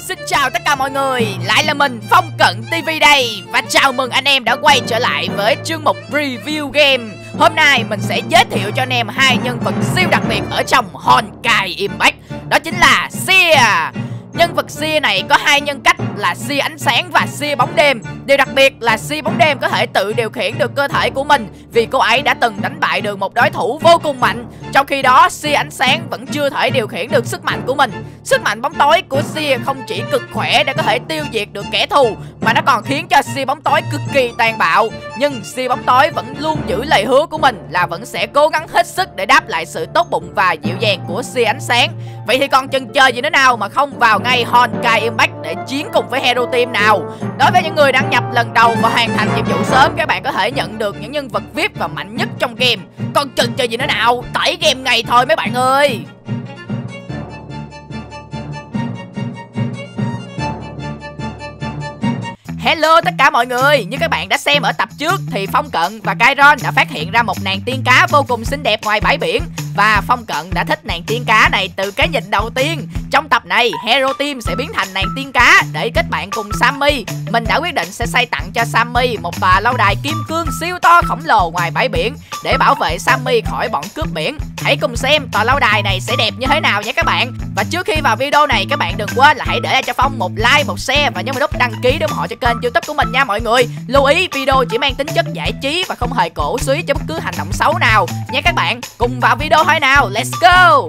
Xin chào tất cả mọi người, lại là mình Phong Cận TV đây. Và chào mừng anh em đã quay trở lại với chương mục review game. Hôm nay mình sẽ giới thiệu cho anh em hai nhân vật siêu đặc biệt ở trong Honkai Impact. Đó chính là Seer. Nhân vật Seer này có hai nhân cách là Seer ánh sáng và Seer bóng đêm. Điều đặc biệt là Seer bóng đêm có thể tự điều khiển được cơ thể của mình, vì cô ấy đã từng đánh bại được một đối thủ vô cùng mạnh. Trong khi đó Seer ánh sáng vẫn chưa thể điều khiển được sức mạnh của mình. Sức mạnh bóng tối của Seer không chỉ cực khỏe để có thể tiêu diệt được kẻ thù, mà nó còn khiến cho Seer bóng tối cực kỳ tàn bạo. Nhưng Seer bóng tối vẫn luôn giữ lời hứa của mình là vẫn sẽ cố gắng hết sức để đáp lại sự tốt bụng và dịu dàng của Seer ánh sáng. Vậy thì còn chần chờ gì nữa nào mà không vào ngay Honkai Impact để chiến cùng với Hero Team nào. Đối với những người đăng nhập lần đầu và hoàn thành nhiệm vụ sớm, các bạn có thể nhận được những nhân vật VIP và mạnh nhất trong game. Còn chần chờ gì nữa nào, tải game ngay thôi mấy bạn ơi. Hello tất cả mọi người, như các bạn đã xem ở tập trước thì Phong Cận và Kairon đã phát hiện ra một nàng tiên cá vô cùng xinh đẹp ngoài bãi biển. Và Phong Cận đã thích nàng tiên cá này từ cái nhìn đầu tiên. Trong tập này, Hero Team sẽ biến thành nàng tiên cá để kết bạn cùng Sammy. Mình đã quyết định sẽ xây tặng cho Sammy một tòa lâu đài kim cương siêu to khổng lồ ngoài bãi biển để bảo vệ Sammy khỏi bọn cướp biển. Hãy cùng xem tòa lâu đài này sẽ đẹp như thế nào nha các bạn. Và trước khi vào video này, các bạn đừng quên là hãy để lại cho Phong một like, một share và nhớ vào nút đăng ký để ủng hộ cho kênh YouTube của mình nha mọi người. Lưu ý video chỉ mang tính chất giải trí và không hề cổ suý cho bất cứ hành động xấu nào nha các bạn. Cùng vào video thôi nào, let's go.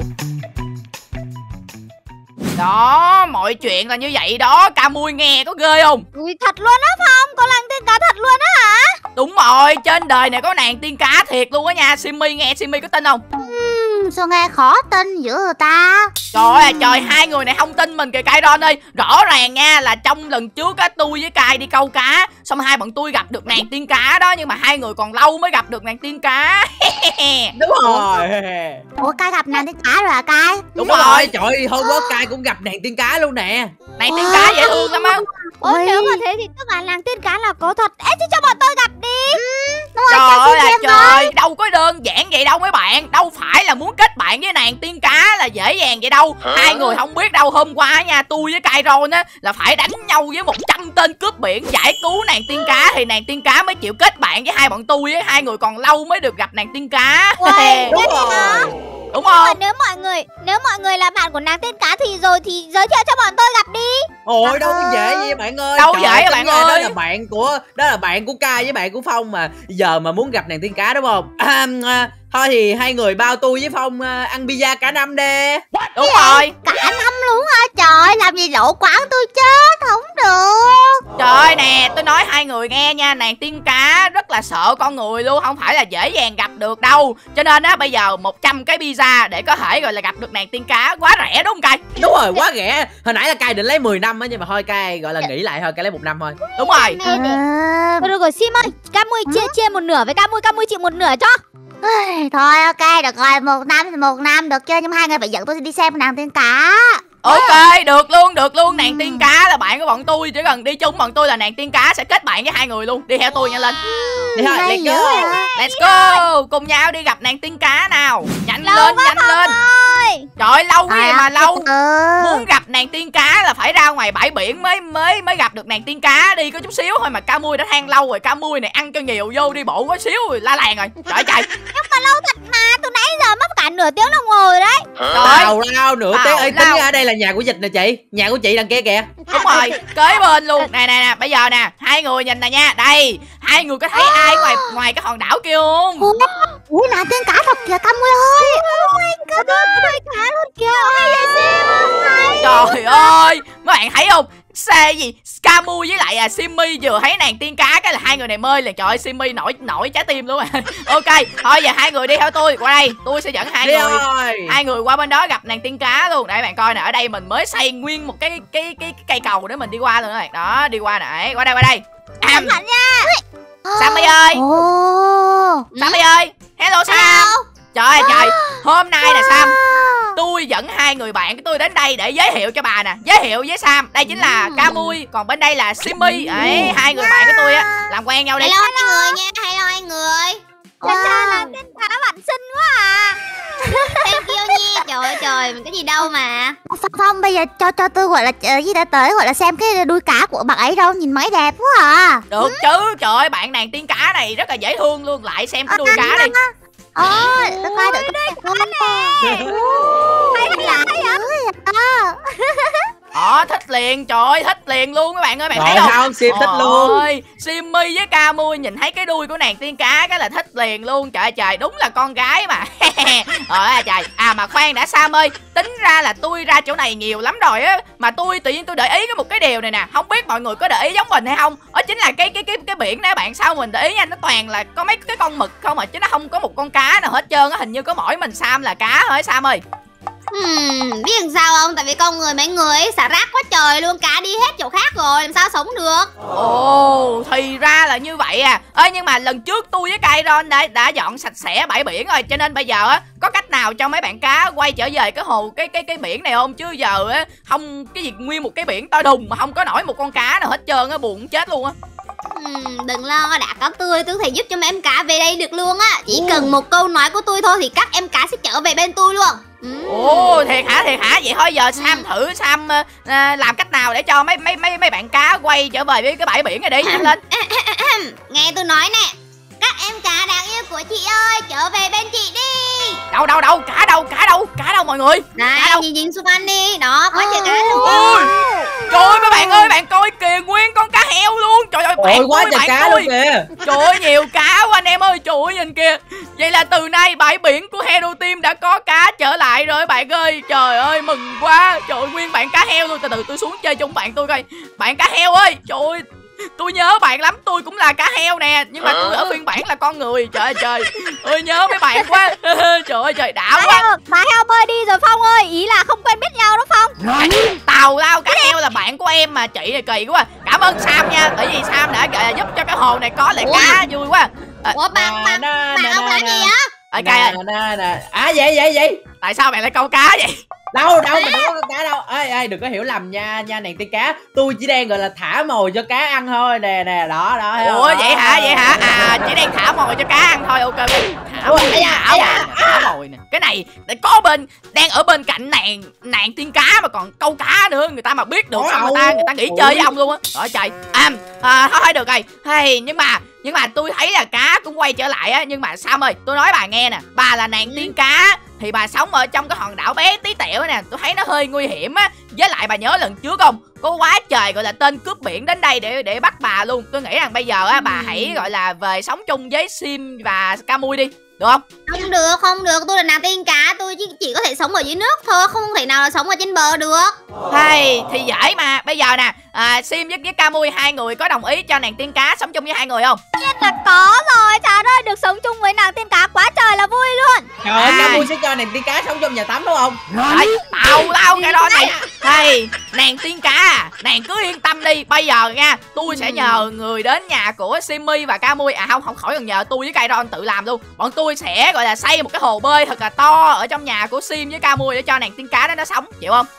Đó, mọi chuyện là như vậy đó. Camui nghe có ghê không? Ui, thật luôn á Phong, có nàng tiên cá thật luôn á hả? Đúng rồi, trên đời này có nàng tiên cá thiệt luôn á nha. Simmy nghe, Simmy có tin không? Sao nghe khó tin dữ rồi ta? Trời ơi trời, hai người này không tin mình kìa Kairon ơi. Rõ ràng nha là trong lần trước á, tôi với Kai đi câu cá, xong hai bọn tôi gặp được nàng tiên cá đó. Nhưng mà hai người còn lâu mới gặp được nàng tiên cá. Đúng rồi. Ủa Kai gặp nàng tiên cá rồi hả Kai? Đúng rồi. Trời ơi, hôm đó Kai cũng gặp nàng tiên cá luôn nè. Nàng tiên cá dễ thương lắm á. Ủa nếu mà thế thì tức là nàng tiên cá là có thật. Ê chứ cho bọn tôi gặp đi. Trời ơi là trời, đâu có đơn giản vậy đâu mấy bạn. Đâu phải là muốn kết bạn với nàng tiên cá là dễ dàng vậy đâu. Hai người không biết đâu, hôm qua nha, tôi với Kairon á là phải đánh nhau với 100 tên cướp biển giải cứu nàng tiên cá thì nàng tiên cá mới chịu kết bạn với hai bọn tôi á. Hai người còn lâu mới được gặp nàng tiên cá. Đúng rồi. Đúng không? Nếu mọi người là bạn của nàng tiên cá thì giới thiệu cho bọn tôi gặp đi. Ôi đâu có dễ vậy bạn ơi. Đâu dễ bạn ơi. Đó là bạn của Kai với bạn của Phong mà. Giờ mà muốn gặp nàng tiên cá đúng không? Thôi thì hai người bao tôi với Phong ăn pizza cả năm đi. Đúng rồi. Cả năm luôn hả? Trời, làm gì lộ quán tôi chết không được. Trời ơi nè, tôi nói hai người nghe nha, nàng tiên cá rất là sợ con người luôn, không phải là dễ dàng gặp được đâu. Cho nên á bây giờ 100 cái pizza để có thể gọi là gặp được nàng tiên cá quá rẻ đúng không Kai? Đúng rồi, quá rẻ. Hồi nãy là Kai định lấy 10 năm á, nhưng mà thôi Kai gọi là nghĩ lại thôi, Kai lấy 1 năm thôi. Đúng rồi. Được rồi Sim ơi, Camui chia một nửa với Camui chịu một nửa cho. Thôi ok, được rồi, 1 năm thì 1 năm được chưa, nhưng mà hai người phải dẫn tôi đi xem nàng tiên cá. Ok, được luôn, nàng tiên cá là bạn của bọn tôi, chỉ cần đi chung bọn tôi là nàng tiên cá sẽ kết bạn với hai người luôn. Đi theo tôi nhanh lên. Đi thôi, let's go. Let's go, cùng nhau đi gặp nàng tiên cá nào. Nhanh lên. Trời ơi, lâu cái gì mà lâu. Muốn gặp nàng tiên cá là phải ra ngoài bãi biển mới gặp được nàng tiên cá. Đi có chút xíu thôi mà Camui đã than lâu rồi. Camui này ăn cho nhiều vô, đi bộ có xíu rồi la làng rồi. Trời. Nhưng mà lâu thật mà, từ nãy giờ mất cả nửa tiếng đồng hồ rồi đấy. Tào nửa tiếng ấy, tính ra đây là nhà của Dịch nè chị. Nhà của chị đằng kia kìa. Đúng rồi, kế bên luôn. Nè, bây giờ nè, hai người nhìn nè nha. Đây, hai người có thấy ai ngoài cái hòn đảo kia không? Ui, nàng tiên cá thật kìa Camui ơi. Oh my god, nàng cá luôn kìa. Trời ơi, mấy bạn thấy không? Xe gì? Camui với lại Simmy vừa thấy nàng tiên cá cái là hai người này mê liền. Trời ơi, Simmy nổi trái tim luôn. Ok, thôi giờ hai người đi theo tôi. Qua đây, tôi sẽ dẫn hai người qua bên đó gặp nàng tiên cá luôn. Để bạn coi nè, ở đây mình mới xây nguyên một cái cây cầu để mình đi qua luôn đó bạn. Đó, đi qua nè. Qua đây. Cẩn thận nha. Sammy ơi. Sammy ơi. Hello Sam. Trời, hôm nay nè Sam, tôi dẫn hai người bạn của tôi đến đây để giới thiệu cho bà nè. Giới thiệu với Sam, đây chính là Camui, còn bên đây là Simmy. Ấy, hai người bạn của tôi á, làm quen nhau đi. Hello hai người nha, hello hai người. Là tiên cá bạn xinh quá à. Thank you nha. Trời ơi trời, mình cái gì đâu mà. Phong bây giờ cho tôi gọi là gì đã tới gọi là xem cái đuôi cá của bạn ấy đâu, nhìn mấy đẹp quá à. Được chứ, trời ơi bạn nàng tiên cá này rất là dễ thương luôn, lại xem cái đuôi cá đi. Tôi coi được đây cá nè. Thích liền, trời ơi, thích liền luôn các bạn ơi, bạn thấy Trời không? không, Sim thích luôn. Ôi, Simmy với Camui nhìn thấy cái đuôi của nàng tiên cá cái là thích liền luôn. Trời ơi trời, đúng là con gái mà. Trời. Mà khoan đã Sam ơi, tính ra là tôi ra chỗ này nhiều lắm rồi á, mà tôi tự nhiên tôi để ý một cái điều này nè, không biết mọi người có để ý giống mình hay không. Đó chính là cái biển đó bạn, sao mình để ý nha, nó toàn là có mấy cái con mực không à, chứ nó không có một con cá nào hết trơn á, hình như có mỗi mình Sam là cá thôi Sam ơi. Biết làm sao không? Tại vì con người mấy người ấy xả rác quá trời luôn, cá đi hết chỗ khác rồi, làm sao sống được. Ồ, thì ra là như vậy à. Nhưng mà lần trước tôi với Kairon đã dọn sạch sẽ bãi biển rồi, cho nên bây giờ á có cách nào cho mấy bạn cá quay trở về cái hồ cái biển này không? Chứ giờ á không, cái gì nguyên một cái biển to đùng mà không có nổi một con cá nào hết trơn á, buồn chết luôn á. Đừng lo, đã có tôi có thể giúp cho mấy em cá về đây được luôn á. Chỉ cần một câu nói của tôi thôi thì các em cá sẽ trở về bên tôi luôn. Ồ, thiệt hả? Vậy thôi giờ Sam thử Sam làm cách nào để cho mấy bạn cá quay trở về với cái bãi biển này đi, nhanh lên. Nghe tôi nói nè, các em cá đáng yêu của chị ơi, trở về bên chị đi. Đâu, cá đâu mọi người. Này, nhìn xung quanh đi, đó, có trời cá luôn. Ôi, trời ơi mấy bạn ơi, bạn coi kìa, nguyên con cá heo luôn. Trời ơi, bạn quá trời cá luôn kìa. Trời ơi, nhiều cá quá anh em ơi, trời ơi nhìn kìa. Vậy là từ nay bãi biển của Hero Team đã có cá trở lại rồi bạn ơi. Trời ơi, mừng quá. Trời ơi, nguyên bạn cá heo luôn. Từ từ tôi xuống chơi chung bạn tôi coi. Bạn cá heo ơi, trời ơi, tôi nhớ bạn lắm, tôi cũng là cá heo nè, nhưng mà tôi ở phiên bản là con người. Trời ơi, nhớ mấy bạn quá. Trời ơi trời, đã quá. Bà heo bơi đi rồi Phong ơi, ý là không quen biết nhau đó Phong. Tào lao cá heo là bạn của em mà, chị này kỳ quá. Cảm ơn Sam nha, bởi vì Sam đã giúp cho cái hồ này có lại cá, vui quá. Ủa bạn ông làm gì á? Vậy Tại sao bạn lại câu cá vậy? đâu mình đâu có con cá đâu. Ê, đừng có hiểu lầm nha nàng tiên cá, tôi chỉ đang gọi là thả mồi cho cá ăn thôi nè, đó. Ủa vậy hả? Chỉ đang thả mồi cho cá ăn thôi, ok. Thả mồi nè. Cái này có đang ở bên cạnh nàng tiên cá mà còn câu cá nữa, người ta mà biết được sao người ta nghỉ chơi với ông luôn á. Trời trời. Thôi được rồi. Hey, nhưng mà tôi thấy là cá cũng quay trở lại á, nhưng mà Sam ơi, tôi nói bà nghe nè, bà là nàng tiên cá thì bà sống ở trong cái hòn đảo bé tí tẹo nè, tôi thấy nó hơi nguy hiểm á. Với lại bà nhớ lần trước không, có quá trời gọi là tên cướp biển đến đây để bắt bà luôn. Tôi nghĩ rằng bây giờ á bà hãy gọi là về sống chung với Sim và Camui đi, được không? Không được, tôi là nàng tiên cá, tôi chỉ có thể sống ở dưới nước thôi, không thể nào là sống ở trên bờ được. Hay thì dễ mà, bây giờ nè, Sim với Camui hai người có đồng ý cho nàng tiên cá sống chung với hai người không? Nhiên là có rồi, trời ơi, được sống chung với nàng tiên cá quá trời là vui luôn. Trời ơi, Camui sẽ cho nàng tiên cá sống trong nhà tắm đúng không? Đấy, tào lao cái đó này. Hay, nàng tiên cá, nàng cứ yên tâm đi. Bây giờ nha, tôi sẽ nhờ người đến nhà của Simmy và Camui. Không khỏi cần nhờ, tôi với Kairon tự làm luôn. Bọn tôi sẽ gọi là xây một cái hồ bơi thật là to ở trong nhà của Sim với Camui để cho nàng tiên cá đó nó sống, chịu không?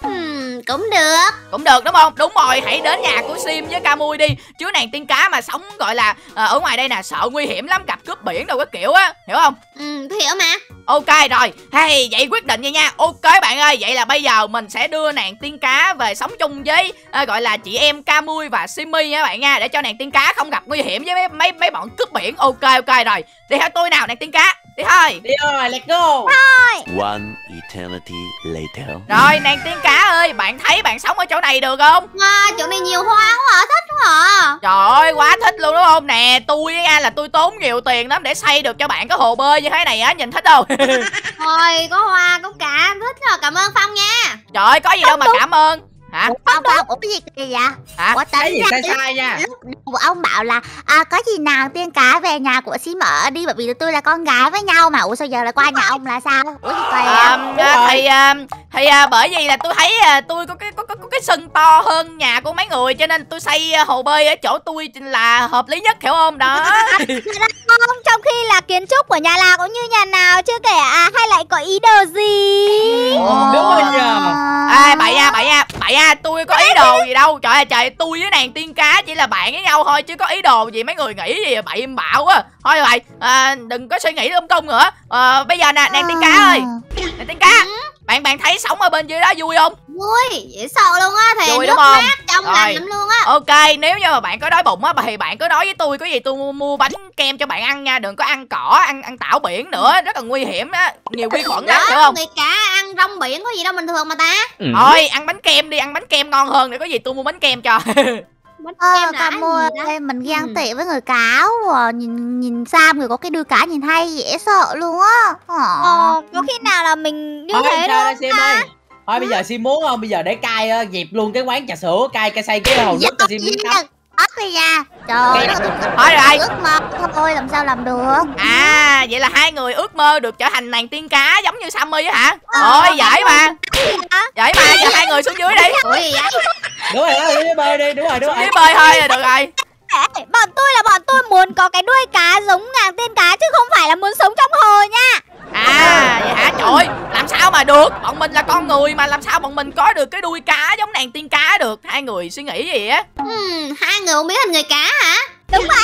Cũng được Đúng không? Đúng rồi, hãy đến nhà của Sim với Camui đi, chứ nàng tiên cá mà sống gọi là ở ngoài đây nè, sợ nguy hiểm lắm, gặp cướp biển đâu cái kiểu á, hiểu không? Tôi hiểu mà. Ok rồi, hey, vậy quyết định vậy nha. Ok bạn ơi, vậy là bây giờ mình sẽ đưa nàng tiên cá về sống chung với gọi là chị em Camui và Simmy nha bạn nha, để cho nàng tiên cá không gặp nguy hiểm với mấy bọn cướp biển. Ok rồi, đi theo tôi nào nàng tiên cá. Đi thôi. Đi rồi, let's go. One eternity later. Rồi nàng tiên cá ơi, bạn thấy bạn sống ở chỗ này được không? Chỗ này nhiều hoa quá hả, thích quá à. Trời ơi, quá thích luôn đúng không? Nè, tôi là tôi tốn nhiều tiền lắm để xây được cho bạn cái hồ bơi như thế này á, nhìn thích không? Thôi, có hoa, có cá, thích rồi, cảm ơn Phong nha. Trời ơi, có gì đâu mà cảm ơn. Hả? Phong, ủa cái gì kìa vậy? Hả? Cái gì sai nha. Lúc đầu ông bảo là có gì nàng tiên cá về nhà của Sim ở đi, bởi vì tụi tôi là con gái với nhau mà. Ủa sao giờ lại qua nhà ông là sao? Ủa gì kìa? Thì bởi vì là tôi thấy tôi có cái sân to hơn nhà của mấy người, cho nên tôi xây hồ bơi ở chỗ tôi là hợp lý nhất, hiểu không? Đó. Không, trong khi là kiến trúc của nhà nào cũng như nhà nào chứ kể hay lại có ý đồ gì? Đúng rồi nhờ. Bậy bậy à, tôi có ý đồ gì đâu. Trời ơi trời, tôi với nàng tiên cá chỉ là bạn với nhau thôi chứ có ý đồ gì mấy người nghĩ gì bậy bạo á. Thôi vậy, đừng có suy nghĩ lung tung nữa. Bây giờ nè, nàng tiên cá ơi. Nàng tiên cá, bạn thấy sống ở bên dưới đó vui không? Vui, dễ sợ luôn á, thì vui nước đúng không? mát trong lành lắm luôn á. Ok, nếu như mà bạn có đói bụng á thì bạn cứ nói với tôi, có gì tôi mua bánh kem cho bạn ăn nha, đừng có ăn cỏ, ăn tảo biển nữa, rất là nguy hiểm á, nhiều vi khuẩn lắm, hiểu không? Người cá ăn rong biển có gì đâu bình thường mà ta. Thôi ăn bánh kem đi, ăn bánh kem ngon hơn, để có gì tôi mua bánh kem cho. Cam ơi, mình ghen tị với người cá quá. Nhìn Sam người có cái đuôi cá nhìn hay dễ sợ luôn á. Có khi nào là mình như thế đâu đâu Sim ơi. Thôi bây giờ Sim muốn không? Bây giờ để cai dẹp luôn cái quán trà sữa, cai xây cái hồ nước cho Sim miếng tóc. Ất đi nha. Trời ơi, Thôi rồi. ước mơ thôi làm sao làm được. À, vậy là hai người ước mơ được trở thành nàng tiên cá giống như Sammy á hả? Thôi giỏi mà. Giỏi mà, giờ hai người xuống dưới đi. Ủa gì vậy? Đúng rồi, dưới bơi đi, đúng rồi. Dưới bơi thôi là được rồi. Bọn tôi muốn có cái đuôi cá giống nàng tiên cá chứ không phải là muốn sống trong hồ nha. À vậy hả? Trời ơi, làm sao mà được? Bọn mình là con người mà, làm sao bọn mình có được cái đuôi cá giống nàng tiên cá được? Hai người suy nghĩ gì á? Hai người không biết thành người cá hả? Đúng rồi.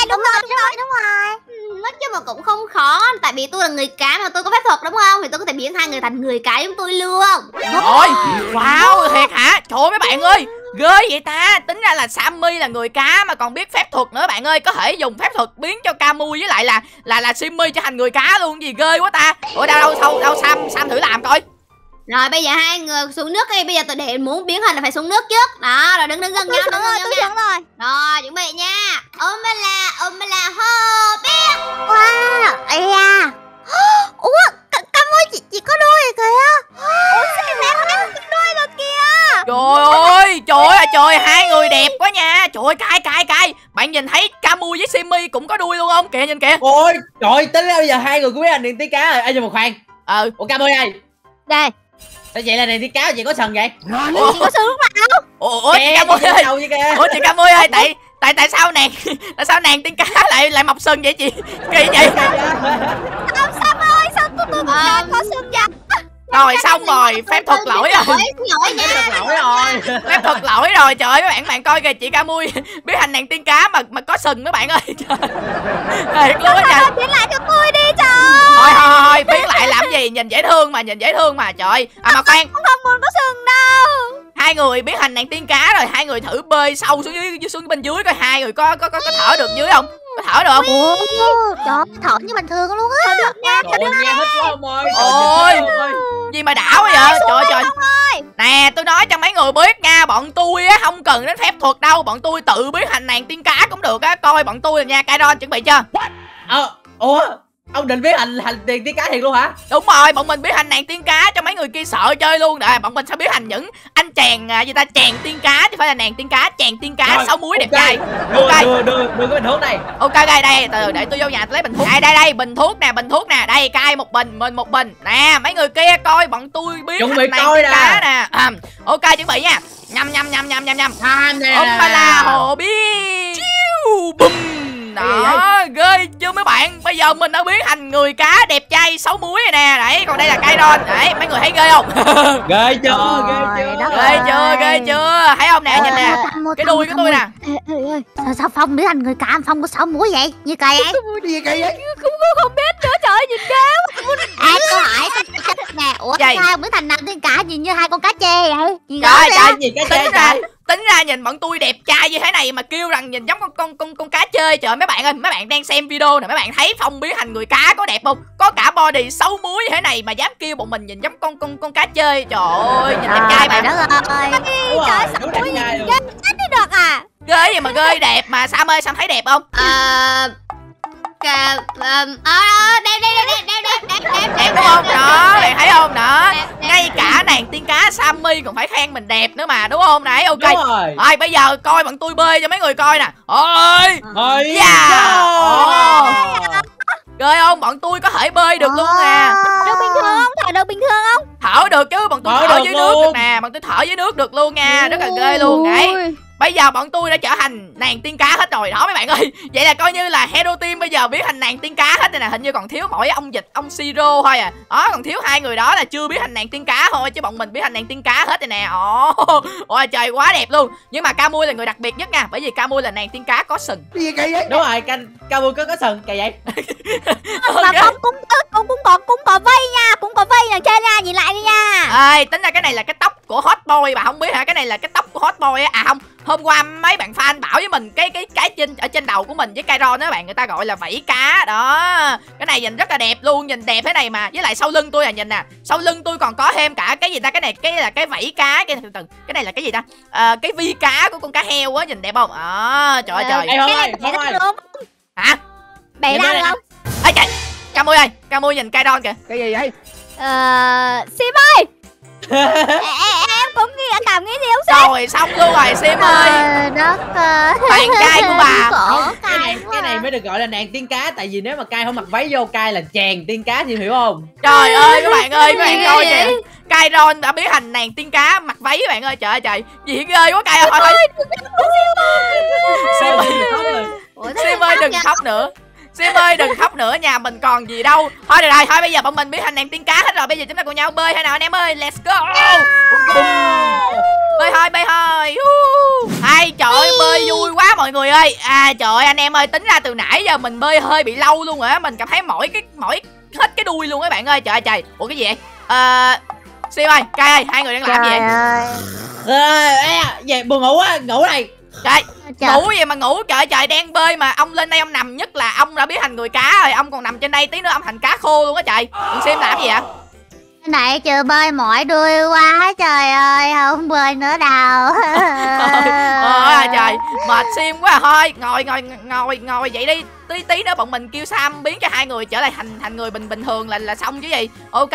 Nói chung mà cũng không khó, tại vì tôi là người cá mà tôi có phép thuật đúng không? Thì tôi có thể biến hai người thành người cá giống tôi luôn. Ôi, wow, thiệt hả? Trời ơi mấy bạn ơi, ghê vậy ta. Tính ra là Sammy là người cá mà còn biết phép thuật nữa bạn ơi. Có thể dùng phép thuật biến cho Camu với lại là Simmy trở thành người cá luôn, gì ghê quá ta. Ủa đâu Sam thử làm coi. Rồi bây giờ hai người xuống nước đi. Bây giờ tôi để muốn biến hình là phải xuống nước trước. Đó, rồi đứng gần nhau. Tôi xuống rồi. Rồi chuẩn bị nha. Ôm la hô biến. Wow, ây da. Ủa, Cam ơi, chị có đuôi rồi kìa. Ủa, sao mẹ có đuôi rồi kìa. Trời, hai người đẹp quá nha. Trời ơi, cay. Bạn nhìn thấy Camu với Simmy cũng có đuôi luôn không? Kìa, nhìn kìa. Ôi, trời, tính ra bây giờ hai người cũng biết là nàng tiên cá rồi. Ê, nhưng mà khoan. Ủa Cam ơi ơi. Đây. Sao vậy là nàng tiên cá chị có sừng vậy? Chị có sừng lúc nào? Ủa chị Cam ơi. Ủa chị Cam ơi, tại sao nàng tiên cá lại mọc sừng vậy chị? Kỳ vậy? Sam ơi, sao tôi có sừng vậy? Rồi xong rồi, phép thuật lỗi rồi. Phép thuật lỗi rồi. Trời ơi các bạn coi kìa, chị Camui biết thành nàng tiên cá mà có sừng mấy bạn ơi. Thiệt luôn á nha. Biến lại cho tôi đi trời. Thôi biến lại làm gì, nhìn dễ thương mà trời. Mà khoan, không muốn có sừng đâu. hai người biến thành nàng tiên cá rồi, hai người thử bơi sâu xuống bên dưới coi hai người có thở được dưới không? Có thở được không? Trời, thở như bình thường luôn á. Được nha. Trời ơi, nghe hết quá ông ơi. Ôi, gì mà đảo vậy? Trời. Nè, tôi nói cho mấy người biết nha, bọn tôi á không cần đến phép thuật đâu, bọn tôi tự biến thành nàng tiên cá cũng được á. Coi bọn tôi nha, Kairon chuẩn bị chưa? Ủa, ông định biến thành nàng tiên cá thiệt luôn hả? Đúng rồi, bọn mình biến thành nàng tiên cá cho mấy người kia sợ chơi luôn. Nè, bọn mình sẽ biến thành những anh chàng chàng tiên cá chứ phải là nàng tiên cá, chàng tiên cá sáu múi đẹp trai. Đưa cái bình thuốc này. Ok đây, từ để tôi vô nhà tôi lấy bình thuốc. Đây, bình thuốc nè. Đây, cai một bình, mình một bình. Nè, mấy người kia coi bọn tôi biến thành nàng tiên cá nè. Ok chuẩn bị nha. Nhâm. La hồ bi. Bum. Đó, ghê chưa mấy bạn? Bây giờ mình đã biến thành người cá đẹp trai 6 múi rồi nè. Đấy, còn đây là Kairon. Đấy, mấy người thấy ghê không? Ghê chưa? Ghê chưa? Thấy không nè, nhìn nè. Cái đuôi của tôi nè. Sao Phong biến thành người cá, Phong có 6 múi vậy? Như kỳ vậy? Gì kỳ vậy? Không biết nữa, trời ơi, nhìn ghê quá. Câu hỏi nè, ủa sao biến thành nàng tiên cá nhìn như hai con cá chê vậy? Trời, gì cái chê? Tính ra nhìn bọn tôi đẹp trai như thế này mà kêu rằng nhìn giống con cá chơi. Trời mấy bạn ơi, mấy bạn đang xem video nè, mấy bạn thấy Phong biến thành người cá có đẹp không? Có cả body 6 múi như thế này mà dám kêu bọn mình nhìn giống con cá chơi. Trời ơi, nhìn đẹp trai mà. Đó rồi. Trời, 6 múi gì ghê chết đi được à? Ghê gì mà ghê, đẹp mà. Sam ơi, Sam thấy đẹp không? Đẹp đúng không? Đó, bạn thấy không? Đó, ngay cả nàng tiên cá Sammy còn phải khen mình đẹp nữa mà, đúng không? Này, ok. Rồi, bây giờ coi bọn tôi bơi cho mấy người coi nè. Ôi, ghê không? Bọn tôi có thể bơi được luôn nè. Được bình thường không? Thở được bình thường không? Thở được chứ, bọn tôi thở dưới nước được nè. Bọn tôi thở dưới nước được luôn nha, rất là ghê luôn. Đấy, Bây giờ bọn tôi đã trở thành nàng tiên cá hết rồi đó mấy bạn ơi. Vậy là coi như là Hero Team bây giờ biến thành nàng tiên cá hết rồi nè. Hình như còn thiếu mỗi ông Dịch, ông Siro thôi à. Đó, còn thiếu hai người đó là chưa biến thành nàng tiên cá thôi, chứ bọn mình biến thành nàng tiên cá hết rồi nè. Ôi trời, quá đẹp luôn. Nhưng mà Camui là người đặc biệt nhất nha, bởi vì Camui là nàng tiên cá có sừng. Gì kỳ vậy? Đúng rồi, Camui có sừng kỳ vậy. Mà Phong cũng có vây nha, cũng có vây đằng trên nha, nhìn lại đi nha. Ê, tính ra cái này là cái tóc của Hot Boy, bà không biết hả? Cái này là cái tóc của Hot Boy á. À không, hôm qua mấy bạn fan bảo với mình cái trên ở trên đầu của mình với Kairon đó bạn, người ta gọi là vảy cá đó. Cái này nhìn rất là đẹp luôn, nhìn đẹp thế này mà. Với lại sau lưng tôi nhìn nè, sau lưng tôi còn có thêm cả cái gì ta, cái này cái là cái vảy cá, cái từ cái này là cái gì ta, cái vi cá của con cá heo á, nhìn đẹp không? Trời ơi trời. Cái này bẻ răng không? Hả? Bẻ răng không? Ê trời, Camui ơi, Camui nhìn Kairon kìa. Cái gì vậy? Sim ơi. Em cũng cảm nghĩ gì không Sim? Rồi xong luôn rồi Sim ơi. Đất Bạn trai của bà. Cái này mới được gọi là nàng tiên cá. Tại vì nếu mà Kai không mặc váy vô, Kai là chàng tiên cá, thì hiểu không? Trời ơi các bạn ơi, các bạn coi kìa, Kairon đã biến thành nàng tiên cá mặc váy các bạn ơi. Trời ơi trời, gì ghê quá Kai ơi. Sim ơi đừng khóc nữa. Sim ơi đừng khóc nữa, nhà mình còn gì đâu. Thôi được rồi, thôi bây giờ bọn mình biến thành nàng tiên cá hết rồi. Bây giờ chúng ta cùng nhau bơi hay nào anh em ơi. Let's go. Bơi thôi. Hay trời ơi, bơi vui quá mọi người ơi. Trời ơi anh em ơi, tính ra từ nãy giờ mình bơi hơi bị lâu luôn rồi á. Mình cảm thấy mỏi hết cái đuôi luôn các bạn ơi. Trời ơi trời. Ủa cái gì vậy? Sim ơi, Kai ơi, hai người đang làm gì vậy? Về buồn ngủ á, ngủ này. Trời, ngủ gì mà ngủ, trời trời đang bơi mà ông lên đây ông nằm, nhất là ông đã biến thành người cá rồi, ông còn nằm trên đây tí nữa ông thành cá khô luôn á trời. Đừng xem làm gì vậy? Nãy chưa bơi mỏi đuôi quá trời ơi, không bơi nữa đâu. Ôi trời, mệt Sim quá. Thôi ngồi vậy đi, tí nữa bọn mình kêu Sam biến cho hai người trở lại thành người bình thường là xong chứ gì. Ok.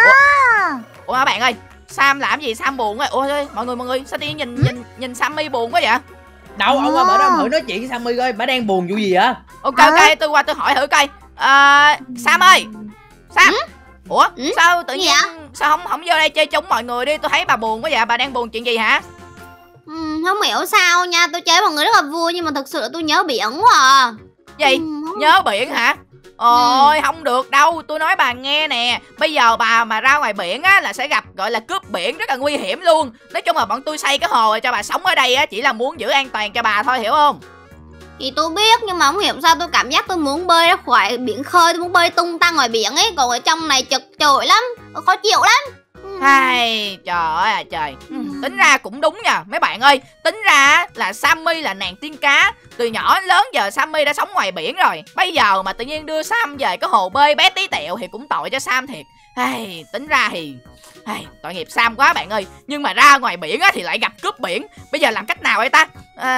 Ủa các bạn ơi, Sam làm gì? Sam buồn rồi. Ôi mọi người sao đi nhìn Sammy buồn quá vậy? Đâu, ông qua bển đó thử nói chuyện với Sammy coi, bà đang buồn vụ gì á? Ok, tôi qua tôi hỏi thử coi. Sam ơi, Sam. Ủa sao tự nhiên sao không vô đây chơi chung mọi người đi? Tôi thấy bà buồn quá vậy, bà đang buồn chuyện gì hả? Không hiểu sao nha, tôi chơi mọi người rất là vui nhưng mà thật sự là tôi nhớ biển quá à. Gì? Nhớ biển hả? Ôi không được đâu, tôi nói bà nghe nè. Bây giờ bà mà ra ngoài biển á là sẽ gặp gọi là cướp biển, rất là nguy hiểm luôn. Nói chung là bọn tôi xây cái hồ cho bà sống ở đây á, chỉ là muốn giữ an toàn cho bà thôi, hiểu không? Thì tôi biết nhưng mà không hiểu sao tôi cảm giác tôi muốn bơi ra khỏi biển khơi, tôi muốn bơi tung tăng ngoài biển ấy, còn ở trong này chật chội lắm, khó chịu lắm. Hay trời ơi trời. Tính ra cũng đúng nha mấy bạn ơi. Tính ra là Sammy là nàng tiên cá. Từ nhỏ đến lớn giờ Sammy đã sống ngoài biển rồi. Bây giờ mà tự nhiên đưa Sam về cái hồ bơi bé tí tẹo thì cũng tội cho Sam thiệt. Tính ra thì tội nghiệp Sam quá bạn ơi. Nhưng mà ra ngoài biển á thì lại gặp cướp biển. Bây giờ làm cách nào vậy ta?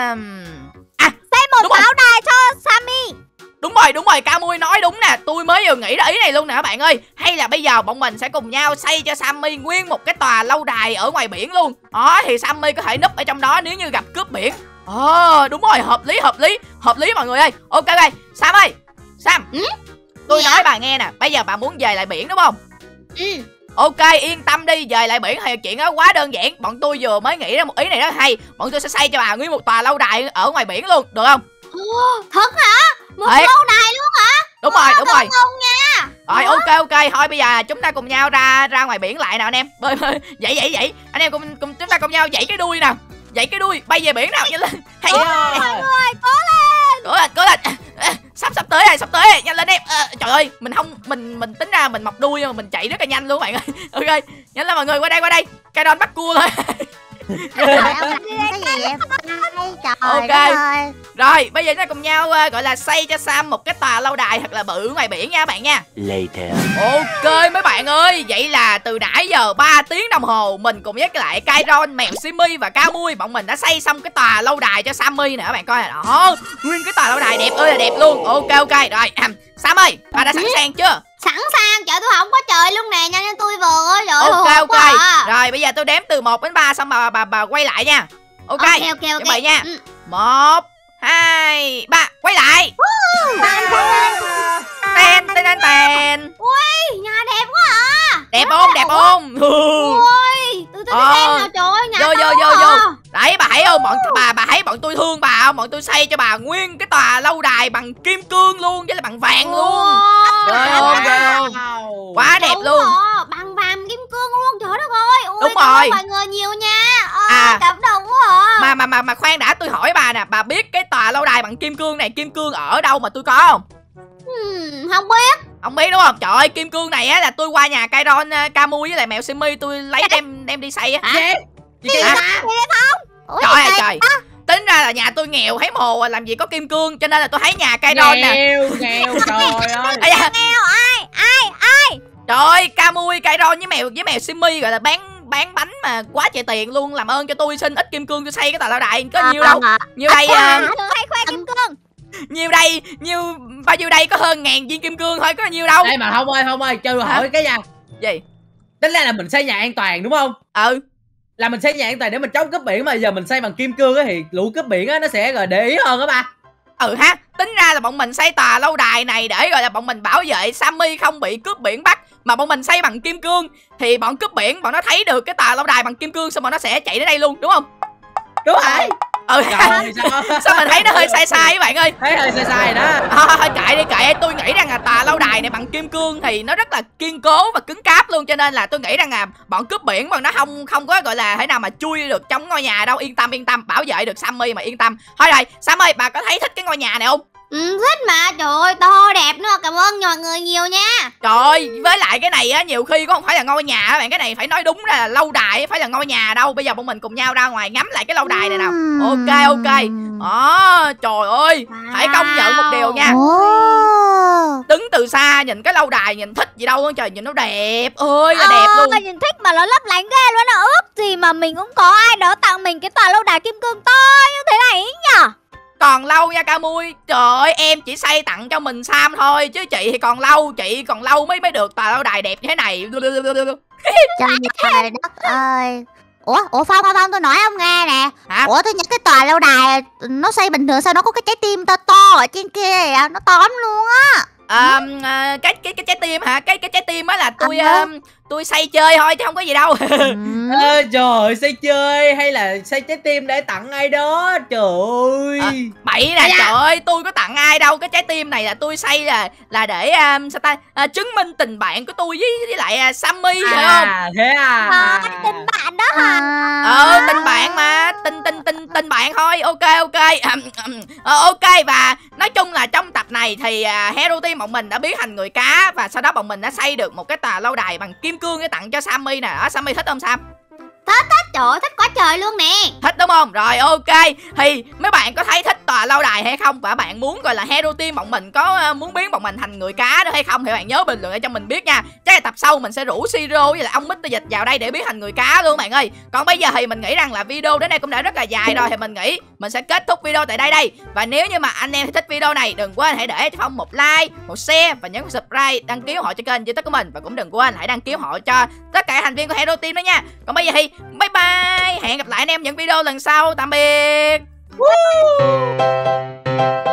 Xây một pháo đài cho Sammy. Đúng rồi, Camui nói đúng nè. Tôi mới vừa nghĩ ra ý này luôn nè các bạn ơi. Hay là bây giờ bọn mình sẽ cùng nhau xây cho Sammy nguyên một cái tòa lâu đài ở ngoài biển luôn. Đó thì Sammy có thể núp ở trong đó nếu như gặp cướp biển. Đúng rồi, hợp lý mọi người ơi. Ok, Sam ơi, Sam. Tôi nói bà nghe nè, bây giờ bà muốn về lại biển đúng không? Ok, yên tâm đi, về lại biển thì chuyện đó quá đơn giản. Bọn tôi vừa mới nghĩ ra một ý này rất hay. Bọn tôi sẽ xây cho bà nguyên một tòa lâu đài ở ngoài biển luôn, được không? Thật hả? Một lâu đài luôn hả? Đúng rồi. Không nha. Rồi ok, thôi bây giờ chúng ta cùng nhau ra ngoài biển lại nào anh em. Bơi dậy. Anh em cùng chúng ta cùng nhau dậy cái đuôi nào. Dậy cái đuôi, bay về biển nào, nhanh lên. Hay mọi người cố lên. Sắp tới rồi, nhanh lên em. Trời ơi, mình tính ra mình mọc đuôi nhưng mà mình chạy rất là nhanh luôn các bạn ơi. Ok, nhanh lên mọi người, qua đây. Kairon bắt cua thôi. Cái gì vậy? Ok. Rồi, bây giờ chúng ta cùng nhau gọi là xây cho Sam một cái tòa lâu đài thật là bự ngoài biển nha các bạn nha. Later. Ok mấy bạn ơi, vậy là từ nãy giờ 3 tiếng đồng hồ mình cùng với lại Kairon, mèo Simmy và Camui bọn mình đã xây xong cái tòa lâu đài cho Sammy nè các bạn coi nè. Đó, nguyên cái tòa lâu đài đẹp ơi là đẹp luôn. Ok, rồi, Sam ơi, bà đã sẵn sàng chưa? Sẵn sàng, trời tôi không có trời luôn nè, nhanh lên tôi vừa rồi. Ok. Rồi bây giờ tôi đếm từ 1 đến 3 xong bà quay lại nha. Ok. Chuẩn bị nha. 1 2 3 quay lại. Tên. Ui, nhà đẹp quá à. Đẹp không? Ui, tôi xem nào trời ơi, nhà vô. Đấy bà thấy không? Bà thấy bọn tôi thương bà không? Bọn tôi xây cho bà nguyên cái tòa lâu đài bằng kim cương luôn với là bằng vàng luôn. Ghê không? Quá đẹp luôn. Bằng vàng kim cương luôn, trời đất ơi. Ôi, đúng cảm ơn rồi. mọi người nhiều nha. Cảm động quá à. Mà khoan đã, tôi hỏi bà nè, bà biết cái tòa lâu đài bằng kim cương này, kim cương ở đâu mà tôi có không? Không biết. Không biết đúng không? Trời ơi, kim cương này á là tôi qua nhà Kairon, Camu với lại mèo Simi tôi lấy đem đi xây á. Trời ơi trời. Tính ra là nhà tôi nghèo thấy mồ, làm gì có kim cương, cho nên là tôi thấy nhà Kairon nè. Nghèo trời ơi. Nghèo ai? Trời ơi, Camu, Kairon với mèo Simi gọi là bán bánh mà quá trời tiền luôn. Làm ơn cho tôi xin ít kim cương tôi xây cái tòa lâu đài. Có nhiêu đâu. Nhiêu đây hay khoe kim cương. Bao nhiêu đây có hơn 1000 viên kim cương thôi, có nhiêu đâu. Đây mà không ơi, cho hỏi cái nha. Gì? Tính ra là mình xây nhà an toàn đúng không? Là mình xây nhà an toàn để mình chống cướp biển, mà giờ mình xây bằng kim cương á thì lũ cướp biển á nó sẽ rồi để ý hơn á ba. Ha, tính ra là bọn mình xây tòa lâu đài này để gọi là bọn mình bảo vệ Sammy không bị cướp biển bắt. Mà bọn mình xây bằng kim cương thì bọn cướp biển bọn nó thấy được cái tòa lâu đài bằng kim cương xong bọn nó sẽ chạy đến đây luôn, đúng không? Đúng rồi. Sao mình thấy nó hơi sai các bạn ơi. Thấy hơi sai đó. Thôi kệ đi, kệ. Tôi nghĩ rằng là tòa lâu đài này bằng kim cương thì nó rất là kiên cố và cứng cáp luôn, cho nên là tôi nghĩ rằng là bọn cướp biển bọn nó không có gọi là thế nào mà chui được trong ngôi nhà đâu. Yên tâm, bảo vệ được Sammy mà yên tâm. Thôi rồi, Sammy, bà có thấy thích cái ngôi nhà này không? Thích mà, trời ơi, to đẹp nữa. Cảm ơn mọi người nhiều nha. Trời ơi, với lại cái này á, nhiều khi cũng không phải là ngôi nhà các bạn. Cái này phải nói đúng là lâu đài, phải là ngôi nhà đâu. Bây giờ bọn mình cùng nhau ra ngoài ngắm lại cái lâu đài này nào. Ok. Trời ơi, phải công nhận một điều nha. Đứng từ xa nhìn cái lâu đài nhìn thích gì đâu. Trời, nhìn nó đẹp ơi là đẹp luôn. Nhìn thích mà nó lấp lánh ghê luôn. Nó ước gì mà mình cũng có ai đó tặng mình cái tòa lâu đài kim cương to như thế này ý nhở. Còn lâu nha Camui. Trời ơi, em chỉ xây tặng cho mình Sam thôi, chứ chị thì còn lâu. Chị còn lâu mới được tòa lâu đài đẹp như thế này. Trời đất ơi. Ủa Phong, tôi nói ông nghe nè. Hả? Ủa tôi nhớ cái tòa lâu đài nó xây bình thường sao nó có cái trái tim to ở trên kia vậy? Nó to lắm luôn á. Cái trái tim hả? Cái trái tim á là tôi xây chơi thôi chứ không có gì đâu. Trời ơi, xây chơi hay là xây trái tim để tặng ai đó? Trời ơi. Bậy nè, trời ơi, tôi có tặng ai đâu. Cái trái tim này là tôi xây là để chứng minh tình bạn của tôi với lại Sammy, phải không? Thế à? Tình bạn đó hả? Tình bạn mà, tình bạn thôi. Ok. Ok, và nói chung là trong tập này thì Hero Team bọn mình đã biến thành người cá, và sau đó bọn mình đã xây được một cái tòa lâu đài bằng kim cương để tặng cho Sammy nè. Sammy thích không Sam? Thích, trời ơi, thích quá trời luôn nè. Thích đúng không? Rồi ok. Thì mấy bạn có thấy thích tòa lâu đài hay không? Và bạn muốn gọi là Hero Team bọn mình có muốn biến bọn mình thành người cá đó hay không? Thì bạn nhớ bình luận để cho mình biết nha. Chắc là tập sau mình sẽ rủ Siro với lại ông Mr. Dịch vào đây để biến thành người cá luôn bạn ơi. Còn bây giờ thì mình nghĩ rằng là video đến đây cũng đã rất là dài rồi, thì mình nghĩ mình sẽ kết thúc video tại đây. Và nếu như mà anh em thích video này, đừng quên hãy để cho Phong một like, một share và nhấn subscribe, đăng ký ủng hộ cho kênh youtube của mình. Và cũng đừng quên hãy đăng ký ủng hộ cho tất cả thành viên của Hero Team đó nha. Còn bây giờ thì bye bye, hẹn gặp lại anh em những video lần sau. Tạm biệt.